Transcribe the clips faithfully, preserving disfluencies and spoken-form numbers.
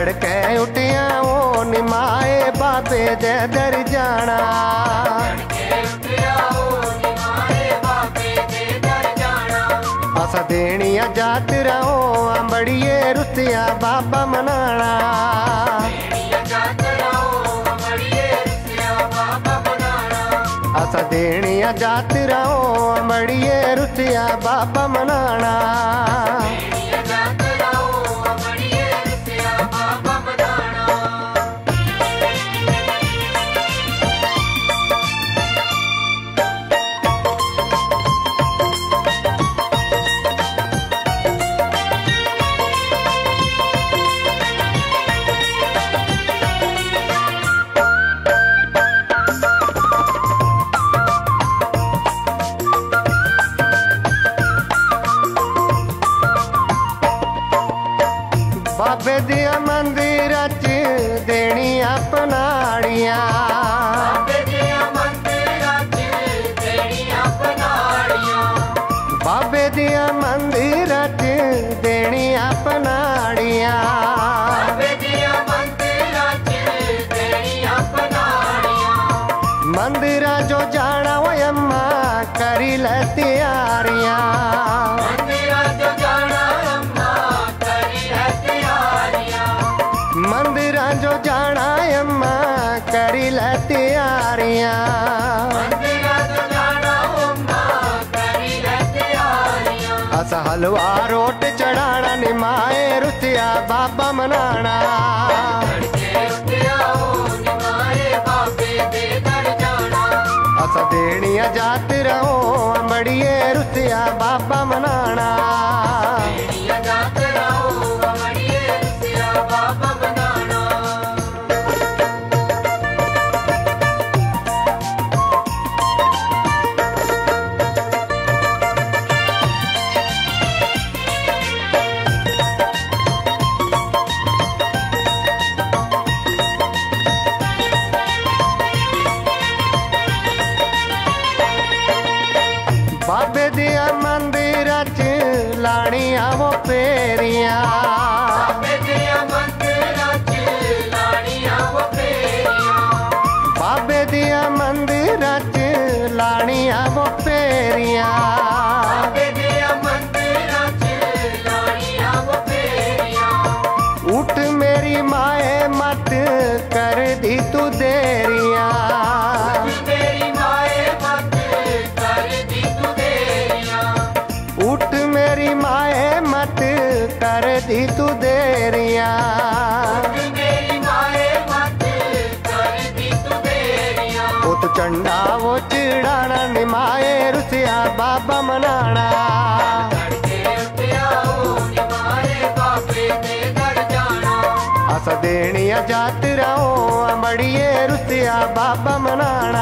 तड़के उठिया ओ निमाए बाबे दे दर जाना। असा देनिया जात रहो अंबड़िए रुसिया बाबा मनाना। असा देनिया जात रहो अंबड़िए रुसिया बाबा मनाना। बाबे दिया मंदिर च देनी अपनाड़िया। बाबे दिया मंदिर च देनी अपनाड़िया। मंदिर जो जाना वो अम्मा करी ले तैयारियां। मंदिर जो जाना अम्मा करी ले तैयारियां। असा हलवा रोट चढ़ाना निमाए रुसिया बाबा मनाना। असा देनिया जात रहो अंबड़िए रुसिया बाबा मनाना। बाबे दिया मंदिर च लानिया वो फेरियां। बाबे दिया मंदिर च लानिया वो फेरियां। बाबे दिया मंदिर च लानिया वो फेरियां। बाबे दिया मंदिर च लानिया वो फेरियां। उठ मेरी माए मत कर दी तू देरियां। उठ मेरी माए मत कर दी तू देरियां। उत चंडा वो चिड़ाना निमाए रुसिया बाबा मनाना। असा देनिया जात रहो अंबड़िए रुसिया बाबा मनाना।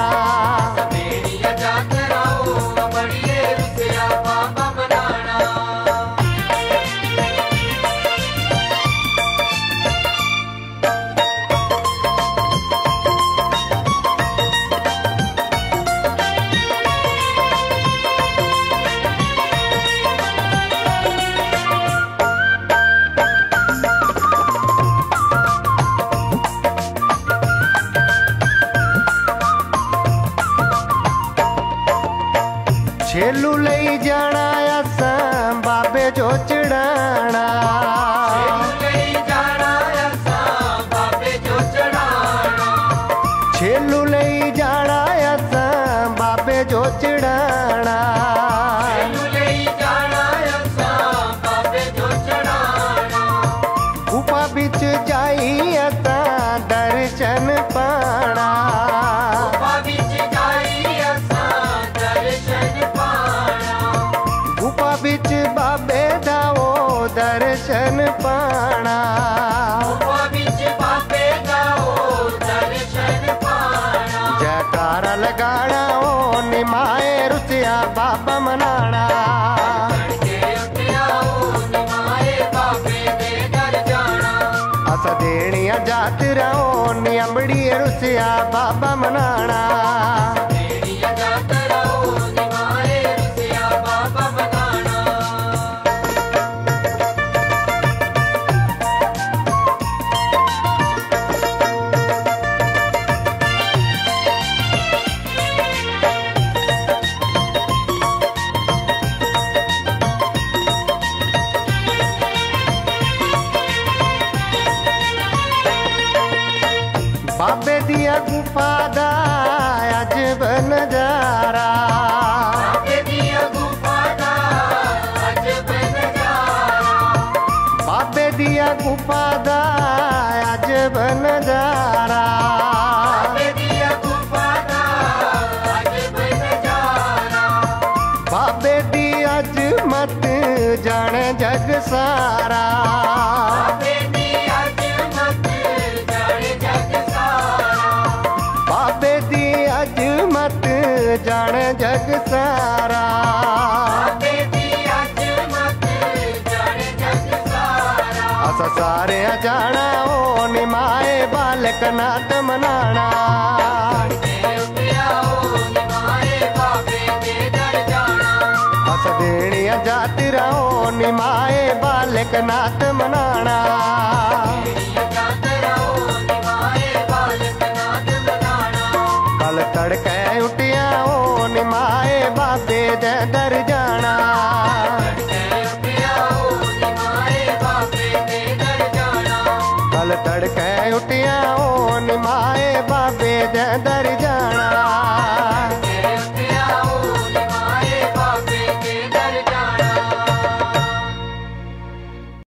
छेलू लई जाना असा बाबे जो चढ़ाना। छेलू लई जाना असा बाबे जो चढ़ाना। गुफा बिच जाई असा दर्शन पाना। गुफा बिच बाबे दाओ दर्शन पाना। जयकारा लगाना ओ निमाए रुसिया बाबा मनाना। असा देनिया जात रहो नी अंबड़िए रुसिया बाबा मनाना। दिया गुफा दा अजब नजारा, बाबे दिया गुफा दा अजब नजारा, बाबे दिया गुफा दा अजब नजारा, बाबे दिया गुफा दा अजब नजारा, बाबे दी अजमत जाने जग सारा, बाबे दी अजमत जाने जग सारा, बाबे दी अजमत जाने जग सारा, बाबे दी अजमत जाने जग सारा, असा सारे जाना ओ निमाए बालक नाथ मनाना, अस देनिया जाति रहो निमाए बालक नाथ मनाना, कल तड़के उठिया ओ निमाए बाबे दे दर जाना, कल तड़के उठिया ओ निमाए बाबे दे दर जाना।